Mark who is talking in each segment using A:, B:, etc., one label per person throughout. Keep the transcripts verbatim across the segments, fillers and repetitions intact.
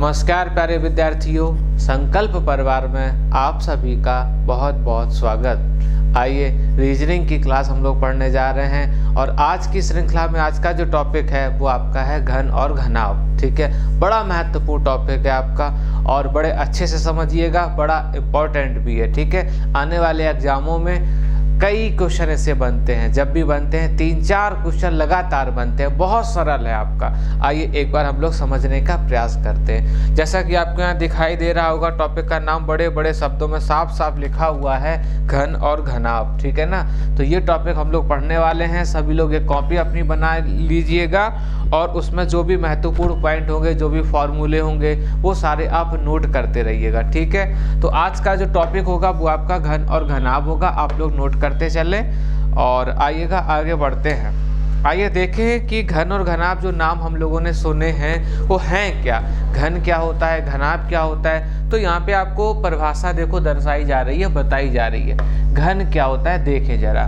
A: नमस्कार प्यारे विद्यार्थियों, संकल्प परिवार में आप सभी का बहुत बहुत स्वागत। आइए रीजनिंग की क्लास हम लोग पढ़ने जा रहे हैं और आज की श्रृंखला में आज का जो टॉपिक है वो आपका है घन और घनाभ। ठीक है, बड़ा महत्वपूर्ण टॉपिक है आपका और बड़े अच्छे से समझिएगा, बड़ा इम्पोर्टेंट भी है। ठीक है, आने वाले एग्जामों में कई क्वेश्चन ऐसे बनते हैं, जब भी बनते हैं तीन चार क्वेश्चन लगातार बनते हैं, बहुत सरल है आपका। आइए एक बार हम लोग समझने का प्रयास करते हैं। जैसा कि आपको यहाँ दिखाई दे रहा होगा, टॉपिक का नाम बड़े बड़े शब्दों में साफ साफ लिखा हुआ है घन और घनाभ। ठीक है ना, तो ये टॉपिक हम लोग पढ़ने वाले हैं। सभी लोग एक कॉपी अपनी बना लीजिएगा और उसमें जो भी महत्वपूर्ण पॉइंट होंगे, जो भी फॉर्मूले होंगे, वो सारे आप नोट करते रहिएगा। ठीक है, तो आज का जो टॉपिक होगा वो आपका घन और घनाभ होगा, आप लोग नोट करते चले और आइएगा आगे बढ़ते हैं। आइए देखें कि घन और घनाभ जो नाम हम लोगों ने सुने हैं वो हैं क्या। घन क्या होता है, घनाभ क्या होता है, तो यहाँ पे आपको परिभाषा देखो दर्शाई जा रही है, बताई जा रही है। घन क्या होता है देखें जरा,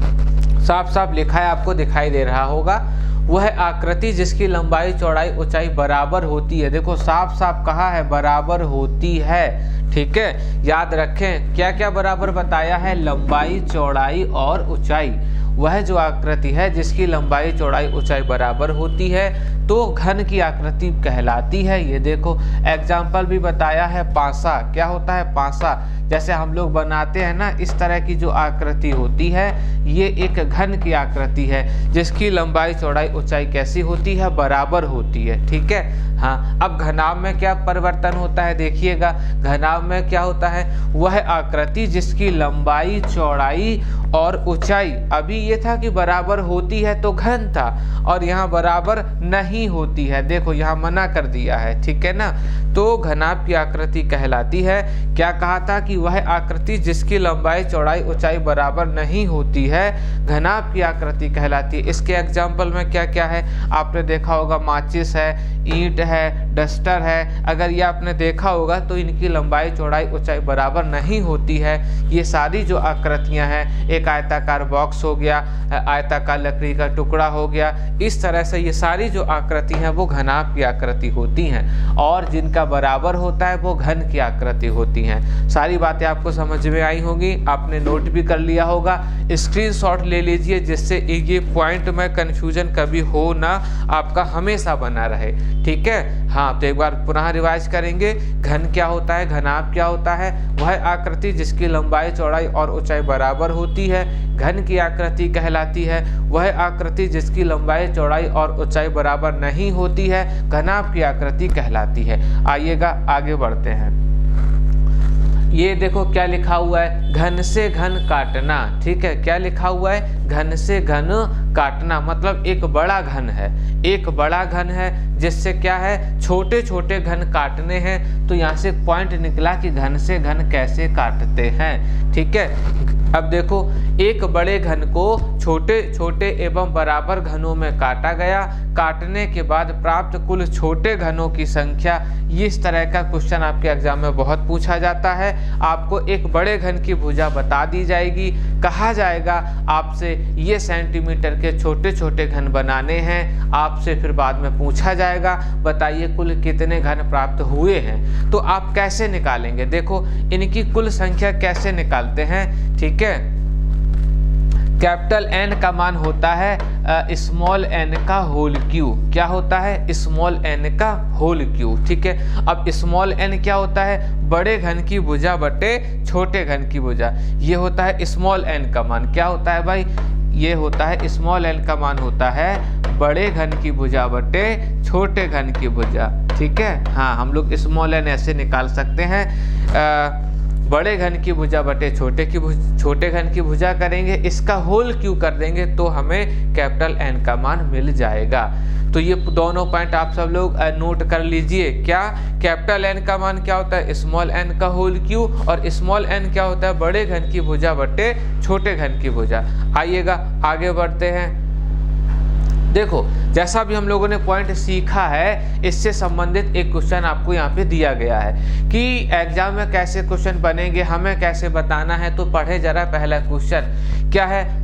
A: साफ साफ लिखा है, आपको दिखाई दे रहा होगा। वह आकृति जिसकी लंबाई चौड़ाई ऊंचाई बराबर होती है। देखो साफ साफ कहा है बराबर होती है। ठीक है, याद रखें क्या क्या बराबर बताया है, लंबाई चौड़ाई और ऊंचाई। वह जो आकृति है जिसकी लंबाई चौड़ाई ऊंचाई बराबर होती है तो घन की आकृति कहलाती है। ये देखो एग्जाम्पल भी बताया है, पासा क्या होता है, पासा जैसे हम लोग बनाते हैं ना, इस तरह की जो आकृति होती है ये एक घन की आकृति है जिसकी लंबाई चौड़ाई ऊंचाई कैसी होती है, बराबर होती है। ठीक है, हाँ। अब घनाभ में क्या परिवर्तन होता है देखिएगा, घनाभ में क्या होता है, वह आकृति जिसकी लंबाई चौड़ाई और ऊंचाई, अभी ये था कि बराबर होती है तो घन था और यहाँ बराबर नहीं होती है, देखो यहाँ मना कर दिया है। ठीक है ना, तो घनाभ की आकृति कहलाती है। क्या कहा था कि वह आकृति जिसकी लंबाई चौड़ाई ऊंचाई बराबर नहीं होती है घनाभ की आकृति कहलाती है। इसके एग्जाम्पल में क्या क्या है आपने देखा होगा, माचिस है, ईंट है, डस्टर है। अगर ये आपने देखा होगा तो इनकी लंबाई चौड़ाई ऊंचाई बराबर नहीं होती है। ये सारी जो आकृतियां हैं, एक आयताकार बॉक्स हो गया, आयताकार लकड़ी का टुकड़ा हो गया, इस तरह से ये सारी जो आकृति हैं वो घनाभ की आकृति होती हैं और जिनका बराबर होता है वो घन की आकृति होती हैं। सारी बातें आपको समझ में आई होंगी, आपने नोट भी कर लिया होगा, स्क्रीनशॉट ले लीजिए जिससे ये पॉइंट में कंफ्यूजन कभी हो ना, आपका हमेशा बना रहे। ठीक है, हाँ। तो एक बार पुनः रिवाइज करेंगे, घन क्या होता है, घनाभ क्या होता है, वह आकृति जिसकी लंबाई चौड़ाई और ऊंचाई बराबर होती है घन की आकृति कहलाती है। वह आकृति जिसकी लंबाई चौड़ाई और ऊंचाई बराबर नहीं होती है घनाभ की आकृति कहलाती है। आइएगा आगे बढ़ते हैं। ये देखो क्या लिखा हुआ है, घन से घन काटना। ठीक है, क्या लिखा हुआ है, घन से घन काटना, मतलब एक बड़ा घन है, एक बड़ा घन है जिससे क्या है छोटे छोटे घन काटने हैं। तो यहाँ से पॉइंट निकला कि घन से घन कैसे काटते हैं। ठीक है, अब देखो एक बड़े घन को छोटे छोटे एवं बराबर घनों में काटा गया, काटने के बाद प्राप्त कुल छोटे घनों की संख्या। इस तरह का क्वेश्चन आपके एग्जाम में बहुत पूछा जाता है। आपको एक बड़े घन की भुजा बता दी जाएगी, कहा जाएगा आपसे ये सेंटीमीटर के छोटे छोटे घन बनाने हैं, आपसे फिर बाद में पूछा जाएगा बताइए कुल कितने घन प्राप्त हुए हैं। तो आप कैसे निकालेंगे, देखो इनकी कुल संख्या कैसे निकालते हैं। ठीक है, कैपिटल एन का मान होता है स्मॉल एन का होल क्यूब। क्या होता है, स्मॉल एन का होल क्यूब। ठीक है, अब स्मॉल एन क्या होता है, बड़े घन की भुजा बटे छोटे घन की भुजा। ये होता है स्मॉल एन का मान। क्या होता है भाई, ये होता है स्मॉल एन का मान होता है बड़े घन की भुजा बटे छोटे घन की भुजा। ठीक है, हाँ, हम लोग स्मॉल एन ऐसे निकाल सकते हैं, आ, बड़े घन की भुजा बटे छोटे की छोटे घन की भुजा करेंगे, इसका होल क्यू कर देंगे तो हमें कैपिटल एन का मान मिल जाएगा। तो ये दोनों पॉइंट आप सब लोग नोट कर लीजिए। क्या, कैपिटल एन का मान क्या होता है, स्मॉल एन का होल क्यू, और स्मॉल एन क्या होता है, बड़े घन की भुजा बटे छोटे घन की भुजा। आइएगा आगे बढ़ते हैं। देखो जैसा भी हम लोगों ने पॉइंट सीखा है, इससे संबंधित एक क्वेश्चन आपको यहाँ पे दिया गया है कि एग्जाम में कैसे क्वेश्चन बनेंगे, हमें कैसे बताना है। तो पढ़े जरा पहला क्वेश्चन क्या है,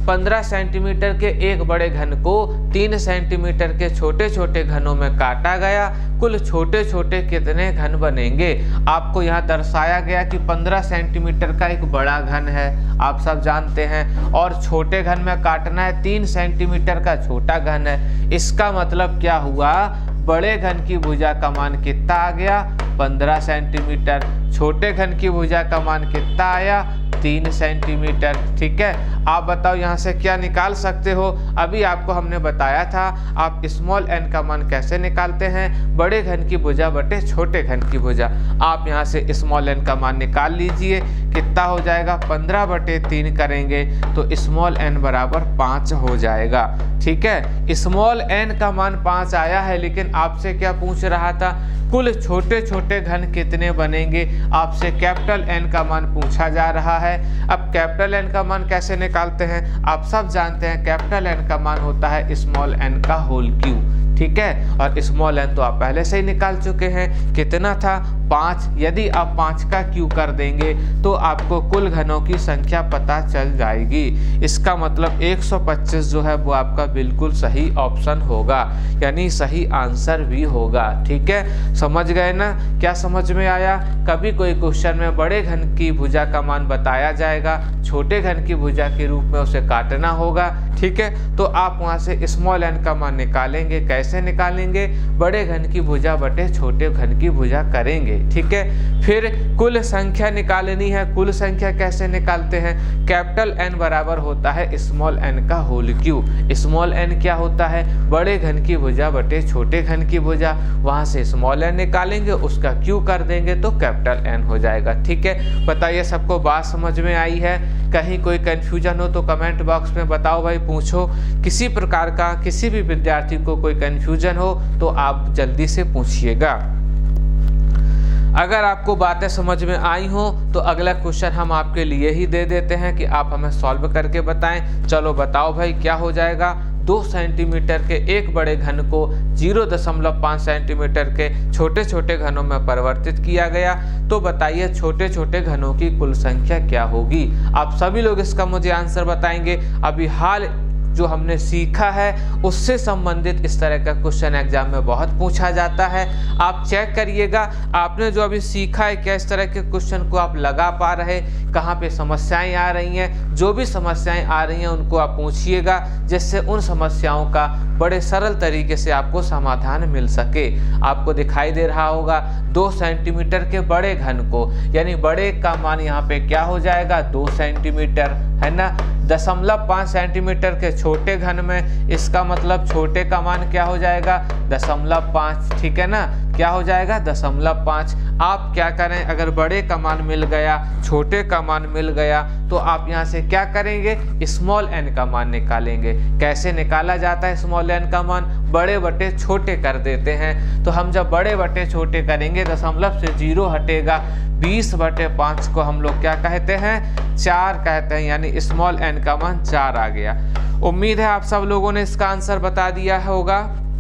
A: पंद्रह सेंटीमीटर के एक बड़े घन को तीन सेंटीमीटर के छोटे छोटे घनों में काटा गया, कुल छोटे छोटे कितने घन बनेंगे। आपको यहाँ दर्शाया गया कि पंद्रह सेंटीमीटर का एक बड़ा घन है, आप सब जानते हैं, और छोटे घन में काटना है तीन सेंटीमीटर का छोटा घन है। इसका मतलब क्या हुआ, बड़े घन की भुजा का मान कितना आ गया, पंद्रह सेंटीमीटर। छोटे घन की भुजा का मान कितना आया, तीन सेंटीमीटर। ठीक है, आप बताओ यहाँ से क्या निकाल सकते हो। अभी आपको हमने बताया था आप स्मॉल एन का मान कैसे निकालते हैं, बड़े घन की भुजा बटे छोटे घन की भुजा। आप यहाँ से स्मॉल एन का मान निकाल लीजिए, कितना हो जाएगा, पंद्रह बटे तीन करेंगे तो स्मॉल एन बराबर पाँच हो जाएगा। ठीक है, स्मॉल एन का मान पाँच आया है, लेकिन आपसे क्या पूछ रहा था, कुल छोटे छोटे घन कितने बनेंगे। आपसे कैपिटल एन का मान पूछा जा रहा है। अब कैपिटल एन का मान कैसे निकालते हैं, आप सब जानते हैं, कैपिटल एन का मान होता है स्मॉल एन का होल क्यूब। ठीक है, और स्मॉल एन तो आप पहले से ही निकाल चुके हैं, कितना था, पाँच। यदि आप पाँच का क्यू कर देंगे तो आपको कुल घनों की संख्या पता चल जाएगी। इसका मतलब एक सौ पच्चीस जो है वो आपका बिल्कुल सही ऑप्शन होगा, यानी सही आंसर भी होगा। ठीक है, समझ गए ना, क्या समझ में आया। कभी कोई क्वेश्चन में बड़े घन की भुजा का मान बताया जाएगा, छोटे घन की भुजा के रूप में उसे काटना होगा। ठीक है, तो आप वहाँ से स्मॉल एन का मान निकालेंगे। कैसे निकालेंगे, बड़े घन की भुजा बटे छोटे घन की भुजा करेंगे। ठीक है, फिर कुल संख्या निकालनी है। कुल संख्या कैसे निकालते हैं, कैपिटल एन बराबर होता है स्मॉल एन का होल क्यूब। स्मॉल एन क्या होता है, बड़े घन की भुजा बटे छोटे घन की भुजा। वहां से स्मॉल एन निकालेंगे, उसका क्यू कर देंगे तो कैपिटल एन हो जाएगा। ठीक है, बताइए सबको बात समझ में आई है। कहीं कोई कंफ्यूजन हो तो कमेंट बॉक्स में बताओ भाई, पूछो। किसी प्रकार का किसी भी विद्यार्थी को कोई कंफ्यूजन हो तो आप जल्दी से पूछिएगा। अगर आपको बातें समझ में आई हो तो अगला क्वेश्चन हम आपके लिए ही दे देते हैं कि आप हमें सॉल्व करके बताएं। चलो बताओ भाई, क्या हो जाएगा। दो सेंटीमीटर के एक बड़े घन को जीरो दशमलव पाँच सेंटीमीटर के छोटे छोटे घनों में परिवर्तित किया गया, तो बताइए छोटे छोटे घनों की कुल संख्या क्या होगी। आप सभी लोग इसका मुझे आंसर बताएंगे। अभी हाल जो हमने सीखा है उससे संबंधित इस तरह का क्वेश्चन एग्जाम में बहुत पूछा जाता है। आप चेक करिएगा, आपने जो अभी सीखा है क्या इस तरह के क्वेश्चन को आप लगा पा रहे, कहाँ पे समस्याएं आ रही हैं। जो भी समस्याएं आ रही हैं उनको आप पूछिएगा, जिससे उन समस्याओं का बड़े सरल तरीके से आपको समाधान मिल सके। आपको दिखाई दे रहा होगा दो सेंटीमीटर के बड़े घन को, यानी बड़े का मान यहाँ पे क्या हो जाएगा, दो सेंटीमीटर, है ना। दशमलव पाँच सेंटीमीटर के छोटे घन में, इसका मतलब छोटे का मान क्या हो जाएगा, दशमलव पाँच। ठीक है ना, क्या हो जाएगा, दशमलव पाँच। आप क्या करें, अगर बड़े का मान मिल गया, छोटे का मान मिल गया, तो आप यहाँ से क्या करेंगे, स्मॉल एन का मान निकालेंगे। कैसे निकाला जाता है स्मॉल एन का मान, बड़े बटे छोटे कर देते हैं। तो हम जब बड़े बटे छोटे करेंगे, दशमलव से जीरो हटेगा, बीस बटे पाँच को हम लोग क्या कहते हैं, चार कहते हैं, यानी स्मॉल एन का मान चार आ गया। उम्मीद है आप सब लोगों ने इसका आंसर बता दिया होगा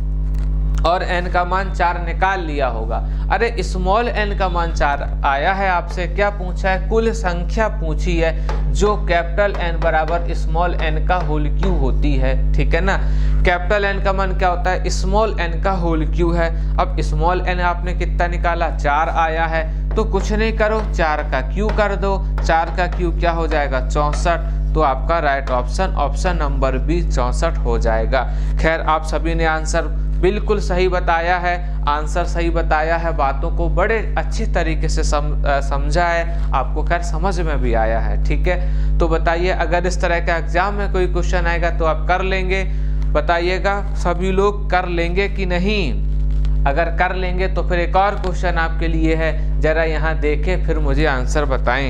A: और एन का मान चार निकाल लिया होगा। अरे स्मॉल एन का मान चार आया है, आपसे क्या पूछा है, कुल संख्या पूछी है जो कैपिटल एन बराबर स्मॉल एन का होल क्यूब होती है। ठीक है ना, कैपिटल एन का मान क्या होता है, स्मॉल एन का होल क्यूब है। अब स्मॉल एन आपने कितना निकाला, चार आया है, तो कुछ नहीं करो, चार का क्यू कर दो। चार का क्यू क्या हो जाएगा, चौंसठ। तो आपका right option option number B चौंसठ हो जाएगा। खैर, आप सभी ने आंसर बिल्कुल सही बताया है, आंसर सही बताया है, बातों को बड़े अच्छी तरीके से सम, समझा है, आपको खैर समझ में भी आया है। ठीक है, तो बताइए अगर इस तरह का एग्जाम में कोई क्वेश्चन आएगा तो आप कर लेंगे, बताइएगा सभी लोग कर लेंगे कि नहीं। अगर कर लेंगे तो फिर एक और क्वेश्चन आपके लिए है, जरा यहाँ देखें फिर मुझे आंसर बताएं।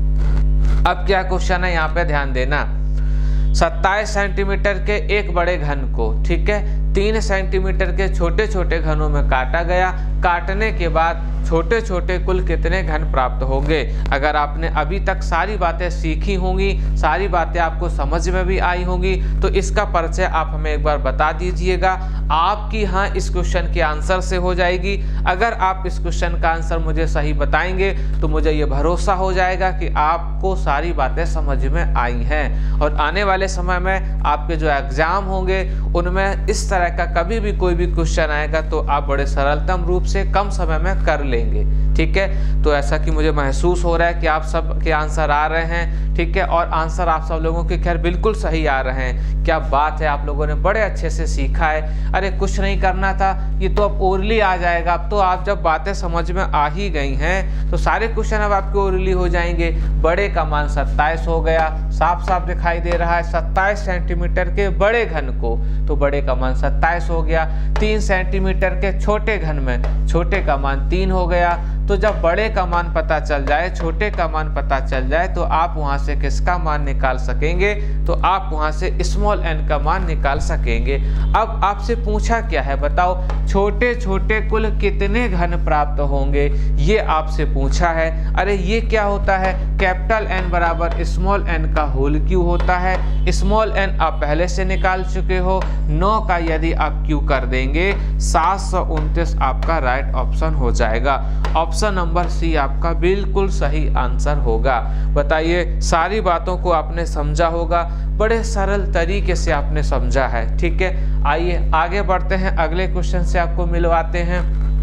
A: अब क्या क्वेश्चन है, यहाँ पे ध्यान देना। सत्ताईस सेंटीमीटर के एक बड़े घन को, ठीक है, तीन सेंटीमीटर के छोटे छोटे घनों में काटा गया, काटने के बाद छोटे छोटे कुल कितने घन प्राप्त होंगे। अगर आपने अभी तक सारी बातें सीखी होंगी, सारी बातें आपको समझ में भी आई होंगी, तो इसका परिचय आप हमें एक बार बता दीजिएगा। आपकी हाँ इस क्वेश्चन के आंसर से हो जाएगी। अगर आप इस क्वेश्चन का आंसर मुझे सही बताएंगे तो मुझे ये भरोसा हो जाएगा कि आपको सारी बातें समझ में आई हैं, और आने वाले समय में आपके जो एग्जाम होंगे उनमें इस तरह का कभी भी कोई भी क्वेश्चन आएगा तो आप बड़े सरलतम रूप से कम समय में कर लेंगे। ठीक है, तो ऐसा कि मुझे महसूस हो रहा है कि आप सब के आंसर आ रहे हैं। ठीक है, और आंसर आप सब लोगों के खैर बिल्कुल सही आ रहे हैं। क्या बात है, आप लोगों ने बड़े अच्छे से सीखा है। अरे कुछ नहीं करना था, ये तो अब ओरली आ जाएगा। अब तो आप जब बातें समझ में आ ही गई हैं तो सारे क्वेश्चन अब आपके ओरली हो जाएंगे। बड़े का मान सत्ताईस हो गया, साफ साफ दिखाई दे रहा है सत्ताईस सेंटीमीटर के बड़े घन को, तो बड़े का मान सत्ताईस हो गया। तीन सेंटीमीटर के छोटे घन में छोटे का मान तीन हो गया। तो जब बड़े का मान पता चल जाए, छोटे का मान पता चल जाए, तो आप वहां से किसका मान निकाल सकेंगे, तो आप वहां से स्मॉल एन का मान निकाल सकेंगे। अब आपसे पूछा क्या है बताओ, छोटे छोटे कुल कितने घन प्राप्त होंगे, ये आपसे पूछा है। अरे ये क्या होता है, कैपिटल एन बराबर स्मॉल एन का होल क्यू होता है। स्मॉल एन आप पहले से निकाल चुके हो, नौ का यदि आप क्यू कर देंगे सात सौ उनतीस आपका राइट ऑप्शन हो जाएगा। ऑप्शन नंबर सी आपका बिल्कुल सही आंसर होगा। बताइए, सारी बातों को आपने समझा होगा, बड़े सरल तरीके से आपने समझा है। ठीक है, आइए आगे बढ़ते हैं, अगले क्वेश्चन से आपको मिलवाते हैं।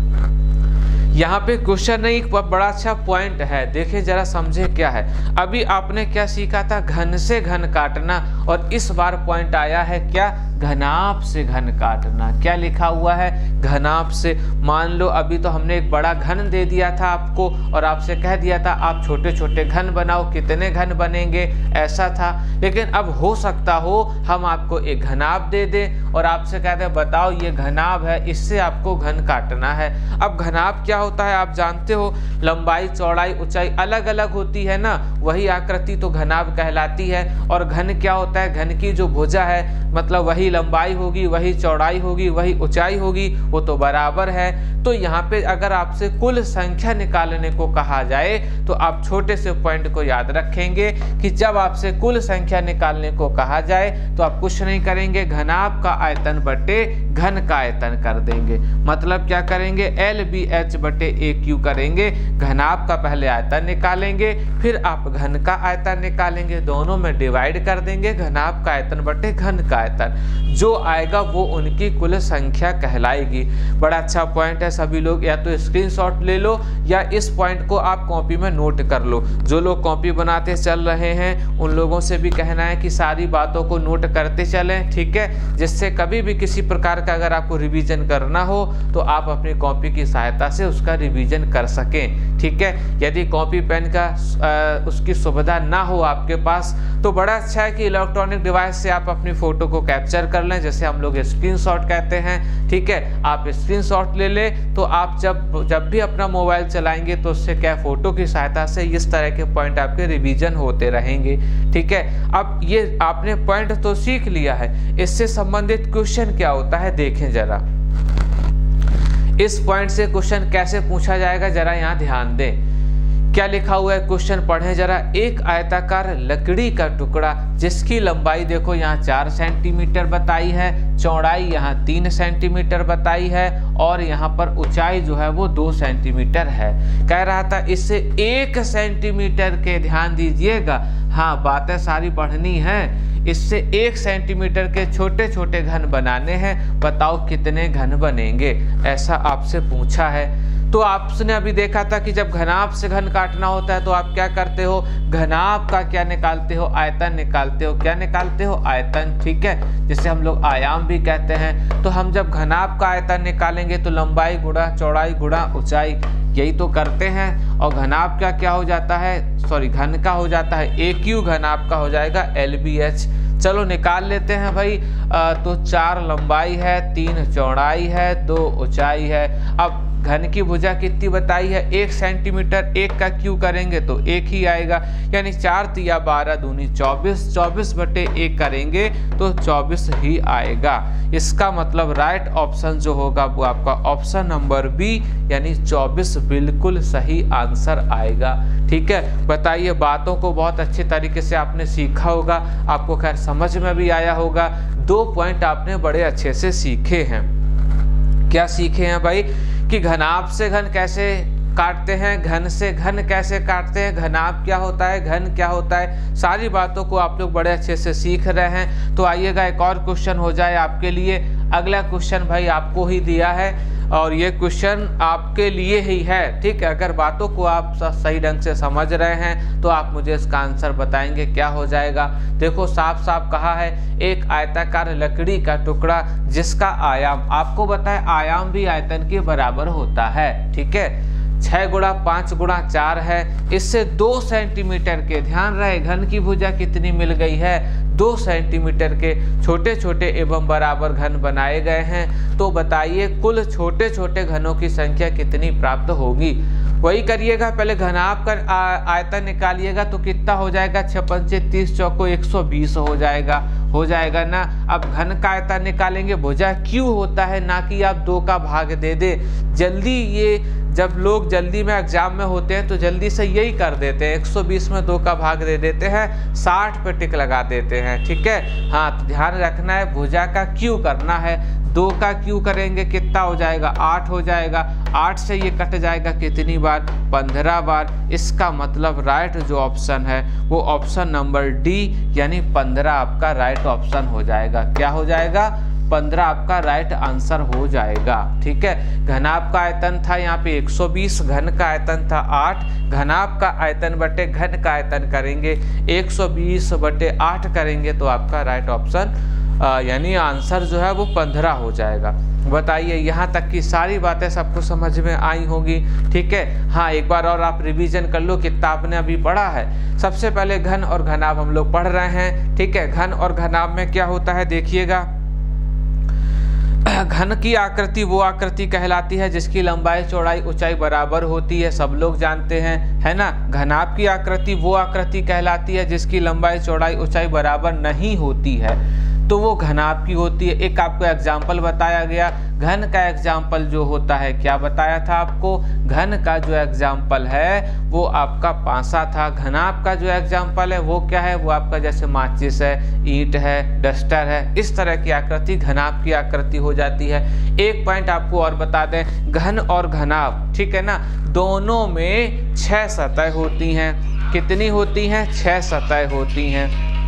A: यहाँ पे क्वेश्चन नहीं, एक बड़ा अच्छा पॉइंट है, देखिए जरा समझे क्या है। अभी आपने क्या सीखा था, घन से घन काटना, और इस बार पॉइंट आया है क्या, घनाप से घन काटना। क्या लिखा हुआ है, घनाप से। मान लो अभी तो हमने एक बड़ा घन दे दिया था आपको और आपसे कह दिया था आप छोटे छोटे घन बनाओ, कितने घन बनेंगे, ऐसा था। लेकिन अब हो सकता हो हम आपको एक घनाप दे दें और आपसे कहते हैं बताओ ये घनाप है, इससे आपको घन काटना है। अब घनाप क्या होता है आप जानते हो, लंबाई चौड़ाई ऊंचाई अलग अलग होती है ना, वही आकृति तो घनाप कहलाती है। और घन क्या होता है, घन की जो भुजा है मतलब वही लंबाई होगी, वही चौड़ाई होगी, वही ऊंचाई होगी, वो तो बराबर है। तो यहाँ पे अगर आपसे कुल संख्या निकालने को कहा जाए तो आप छोटे से पॉइंट को याद रखेंगे कि जब आपसे कुल संख्या निकालने को कहा जाए तो आप कुछ नहीं करेंगे, घनाप का आयतन बटे घन का आयतन कर देंगे। मतलब क्या करेंगे, एल बी एच बटे ए क्यू करेंगे। घनाप का पहले आयतन निकालेंगे, फिर आप घन का आयतन निकालेंगे, दोनों में डिवाइड कर देंगे, घनाप का आयतन बटे घन का आयतन, जो आएगा वो उनकी कुल संख्या कहलाएगी। बड़ा अच्छा पॉइंट है, सभी लोग या तो स्क्रीनशॉट ले लो या इस पॉइंट को आप कॉपी में नोट कर लो। जो लोग कॉपी बनाते चल रहे हैं उन लोगों से भी कहना है कि सारी बातों को नोट करते चलें, ठीक है, जिससे कभी भी किसी प्रकार का अगर आपको रिवीजन करना हो तो आप अपनी कॉपी की सहायता से उसका रिवीजन कर सकें। ठीक है, यदि कॉपी पेन का आ, उसकी सुविधा ना हो आपके पास तो बड़ा अच्छा है कि इलेक्ट्रॉनिक डिवाइस से आप अपनी फोटो को कैप्चर कर लें, जैसे हम लोग स्क्रीनशॉट कहते हैं। ठीक है, आप स्क्रीनशॉट ले लें तो आप जब जब भी अपना मोबाइल चलाएंगे तो उससे क्या फोटो की सहायता से इस तरह के पॉइंट आपके रिवीजन होते रहेंगे। ठीक है, अब ये आपने पॉइंट तो सीख लिया है, इससे संबंधित क्वेश्चन क्या होता है देखें जरा। इस पॉइंट से क्वेश्चन कैसे पूछा जाएगा जरा यहाँ ध्यान दें। क्या लिखा हुआ है, क्वेश्चन पढ़ें जरा। एक आयताकार लकड़ी का टुकड़ा जिसकी लंबाई देखो यहाँ चार सेंटीमीटर बताई है, चौड़ाई यहाँ तीन सेंटीमीटर बताई है और यहाँ पर ऊंचाई जो है वो दो सेंटीमीटर है। कह रहा था इससे एक सेंटीमीटर के, ध्यान दीजिएगा, हाँ बातें सारी पढ़नी है, इससे एक सेंटीमीटर के छोटे छोटे घन बनाने हैं, बताओ कितने घन बनेंगे, ऐसा आपसे पूछा है। तो आपने अभी देखा था कि जब घनाप से घन काटना होता है तो आप क्या करते हो, घनाप का क्या निकालते हो, आयतन निकालते हो। क्या निकालते हो, आयतन। ठीक है, जिसे हम लोग आयाम भी कहते हैं। तो हम जब घनाप का आयतन निकालेंगे तो लंबाई गुणा चौड़ाई गुणा ऊंचाई, यही तो करते हैं। और घनाप का क्या हो जाता है, सॉरी घन का हो जाता है ए क्यू, घनाप का हो जाएगा एल बी एच। चलो निकाल लेते हैं भाई। आ, तो चार लंबाई है, तीन चौड़ाई है, दो ऊंचाई है। अब घन की भुजा कितनी बताई है, एक सेंटीमीटर, एक का क्यू करेंगे तो एक ही आएगा, यानी चार तिया बारह दूनी चौबीस, चौबीस बटे एक करेंगे तो चौबीस ही आएगा। इसका मतलब राइट ऑप्शन जो होगा वो आपका ऑप्शन नंबर बी यानी चौबीस बिल्कुल सही आंसर आएगा। ठीक है, बताइए, बातों को बहुत अच्छे तरीके से आपने सीखा होगा, आपको खैर समझ में भी आया होगा। दो पॉइंट आपने बड़े अच्छे से सीखे हैं। क्या सीखे हैं भाई कि घनाभ से घन कैसे काटते हैं, घन से घन कैसे काटते हैं, घनाभ क्या होता है, घन क्या होता है, सारी बातों को आप लोग बड़े अच्छे से सीख रहे हैं। तो आइएगा एक और क्वेश्चन हो जाए आपके लिए। अगला क्वेश्चन भाई आपको ही दिया है और ये क्वेश्चन आपके लिए ही है। ठीक है, अगर बातों को आप सही ढंग से समझ रहे हैं तो आप मुझे इसका आंसर बताएंगे क्या हो जाएगा। देखो, साफ साफ कहा है, एक आयताकार लकड़ी का टुकड़ा जिसका आयाम आपको बताए आयाम भी आयतन के बराबर होता है। ठीक है, छः गुणा पाँच गुणा चार है, इससे दो सेंटीमीटर के, ध्यान रहे घन की भुजा कितनी मिल गई है, दो सेंटीमीटर के छोटे छोटे एवं बराबर घन बनाए गए हैं। तो बताइए कुल छोटे छोटे घनों की संख्या कितनी प्राप्त होगी। वही करिएगा, पहले घनाभ का आयतन निकालिएगा तो कितना हो जाएगा, छः पंचे तीस, चौको एक सौ बीस हो जाएगा, हो जाएगा ना। अब घन का आयतन निकालेंगे, भुजा क्यों होता है, ना कि आप दो का भाग दे दे। जल्दी ये जब लोग जल्दी में एग्जाम में होते हैं तो जल्दी से यही कर देते हैं, एक सौ बीस में दो का भाग दे देते हैं, साठ पे टिक लगा देते हैं। ठीक है, हाँ तो ध्यान रखना है, भुजा का क्यू करना है, दो का क्यू करेंगे कितना हो जाएगा, आठ हो जाएगा, आठ से ये कट जाएगा कितनी बार, पंद्रह बार। इसका मतलब राइट जो ऑप्शन है वो ऑप्शन नंबर डी यानी पंद्रह आपका राइट ऑप्शन हो जाएगा। क्या हो जाएगा, पंद्रह आपका राइट आंसर हो जाएगा। ठीक है, घनाभ का आयतन था यहाँ पे एक सौ बीस, घन का आयतन था आठ, घनाभ का आयतन बटे घन का आयतन करेंगे एक सौ बीस बटे आठ करेंगे तो आपका राइट ऑप्शन यानी आंसर जो है वो पंद्रह हो जाएगा। बताइए, यहाँ तक की सारी बातें सबको समझ में आई होगी। ठीक है, हाँ एक बार और आप रिवीजन कर लो कितना आपने अभी पढ़ा है। सबसे पहले घन और घनाभ हम लोग पढ़ रहे हैं। ठीक है, घन और घनाभ में क्या होता है देखिएगा, घन की आकृति वो आकृति कहलाती है जिसकी लंबाई चौड़ाई ऊंचाई बराबर होती है, सब लोग जानते हैं, है ना। घनाभ की आकृति वो आकृति कहलाती है जिसकी लंबाई चौड़ाई ऊंचाई बराबर नहीं होती है, तो वो घनाभ की होती है। एक आपको एग्जाम्पल बताया गया, घन का एग्जाम्पल जो होता है, क्या बताया था आपको, घन का जो एग्जाम्पल है वो आपका पासा था, घनाभ का जो एग्जाम्पल है वो क्या है, वो आपका जैसे माचिस है, ईंट है, डस्टर है, इस तरह की आकृति घनाभ की आकृति हो जाती है। एक पॉइंट आपको और बता दें, घन और घनाभ, ठीक है ना, दोनों में छह सतह होती हैं। कितनी होती हैं, छह सतह होती हैं।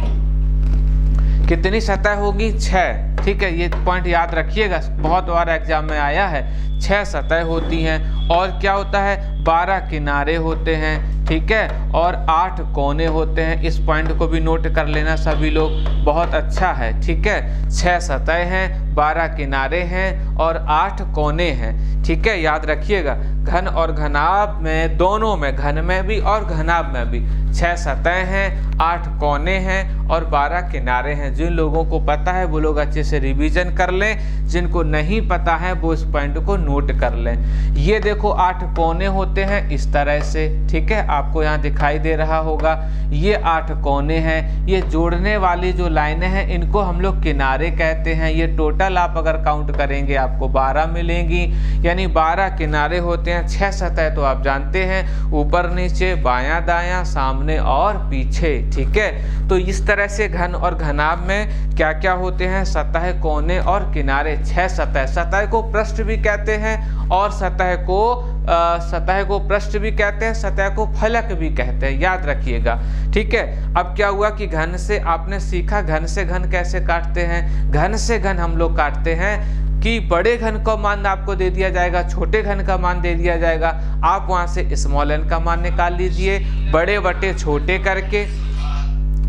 A: कितनी सतह होगी, छह। ठीक है, ये पॉइंट याद रखिएगा, बहुत बार एग्जाम में आया है। छह सतह होती हैं और क्या होता है, बारह किनारे होते हैं। ठीक है, और आठ कोने होते हैं। इस पॉइंट को भी नोट कर लेना सभी लोग, बहुत अच्छा है। ठीक है, छह सतह हैं, बारह किनारे हैं और आठ कोने हैं। ठीक है, याद रखिएगा, घन और घनाभ में, दोनों में, घन में भी और घनाभ में भी छह सतह हैं, आठ कोने हैं और बारह किनारे हैं। जिन लोगों को पता है वो लोग अच्छे से रिवीजन कर लें, जिनको नहीं पता है वो इस पॉइंट को नोट कर लें। ये देखो आठ कोने होते हैं इस तरह से। ठीक है, आपको यहाँ दिखाई दे रहा होगा, ये आठ कोने हैं। ये जोड़ने वाली जो लाइनें हैं इनको हम लोग किनारे कहते हैं। ये टोटल आप अगर काउंट करेंगे आपको बारह मिलेंगी, यानी बारह किनारे होते हैं। छह सतह तो आप जानते हैं, ऊपर नीचे, बायां दायां, सामने और पीछे। ठीक है, तो इस तरह से घन और घनाभ में क्या क्या होते हैं, सतह, कोने और किनारे। छह सतह, सतह को पृष्ठ भी कहते हैं और सतह को आ, सतह को पृष्ठ भी कहते हैं, सतह को फलक भी कहते हैं, याद रखिएगा। ठीक है, अब क्या हुआ कि घन से आपने सीखा, घन से घन कैसे काटते हैं। घन से घन हम लोग काटते हैं कि बड़े घन का मान आपको दे दिया जाएगा, छोटे घन का मान दे दिया जाएगा, आप वहां से स्मॉल एन का मान निकाल लीजिए, बड़े बटे छोटे करके,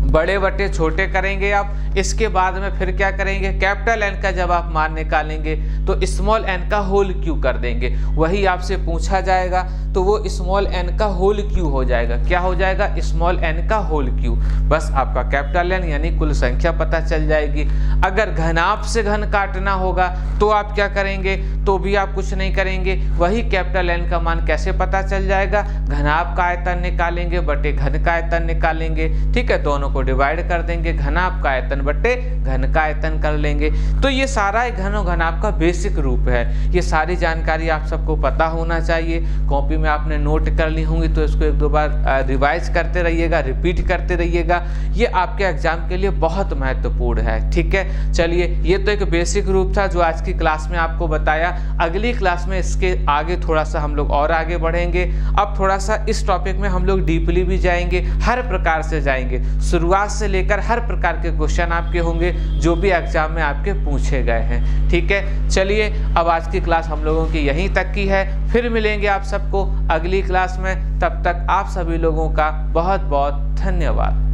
A: बड़े बटे छोटे करेंगे आप। इसके बाद में फिर क्या करेंगे, कैपिटल एन का जब आप मान निकालेंगे तो स्मॉल एन का होल क्यू कर देंगे। वही आपसे पूछा जाएगा तो वो स्मॉल एन का होल क्यू हो जाएगा। क्या हो जाएगा, स्मॉल एन का होल क्यू। बस आपका कैपिटल एन यानी कुल संख्या पता चल जाएगी। अगर घनाप से घन काटना होगा तो आप क्या करेंगे, तो भी आप कुछ नहीं करेंगे, वही कैपिटल एन का मान कैसे पता चल जाएगा, घनाप का आयतन निकालेंगे बटे घन का आयतन निकालेंगे। ठीक है, दोनों को डिवाइड कर देंगे, घनाप का आयतन बटे घन का आयतन कर लेंगे। तो ये सारा घन और घनाप का बेसिक रूप है। ये सारी जानकारी आप सबको पता होना चाहिए। कॉपी में आपने नोट कर ली होंगी तो इसको एक दो बार रिवाइज करते रहिएगा, रिपीट करते रहिएगा। ये आपके एग्जाम के लिए बहुत महत्वपूर्ण है। ठीक है, चलिए ये तो एक बेसिक रूप था जो आज की क्लास में आपको बताया। अगली क्लास में इसके आगे थोड़ा सा हम लोग और आगे बढ़ेंगे। अब थोड़ा सा इस टॉपिक में हम लोग डीपली भी जाएंगे, हर प्रकार से जाएंगे, शुरुआत से लेकर हर प्रकार के क्वेश्चन आपके होंगे जो भी एग्जाम में आपके पूछे गए हैं। ठीक है, चलिए अब आज की क्लास हम लोगों की यहीं तक की है। फिर मिलेंगे आप सबको अगली क्लास में। तब तक आप सभी लोगों का बहुत बहुत धन्यवाद।